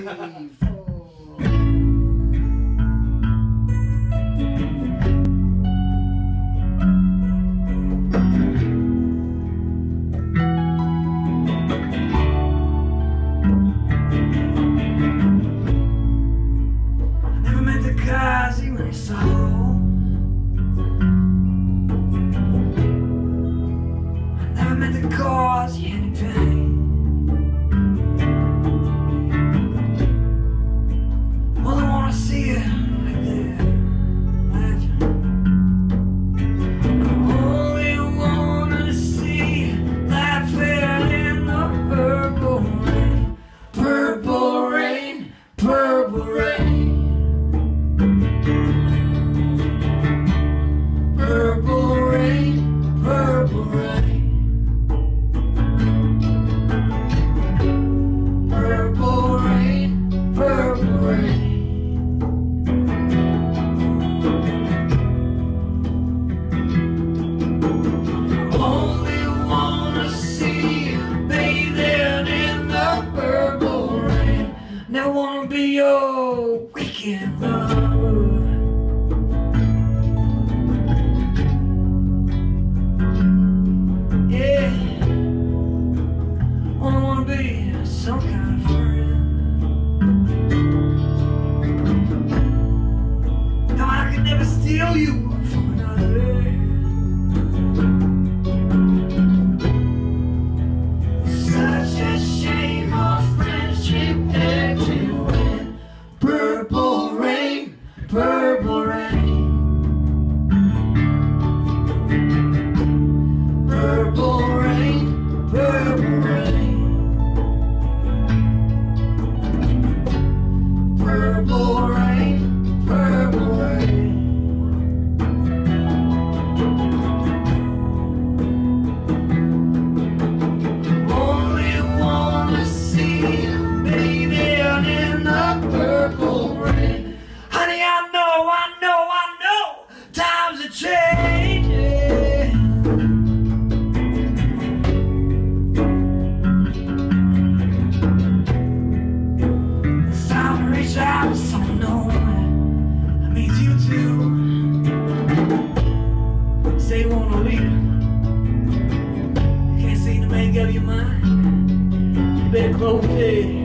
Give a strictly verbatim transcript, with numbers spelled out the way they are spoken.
Cause you any pain. Well, I wanna see it like that, laughing. I only wanna see laughing in the purple rain, purple rain, purple rain, purple rain, purple rain. I wanna be your weekend lover. Yeah, I wanna be some kind of friend. No, I could never steal you from another. Such a shame our friendship ends. Purple rain, purple rain, purple rain, purple rain, purple rain, purple rain. Only wanna see you bathing in the purple rain. Honey, I know, I know, I know, times are changing. It's time to reach out to someone that means you too. Say you wanna leave, can't seem to make up your mind. You better close your head.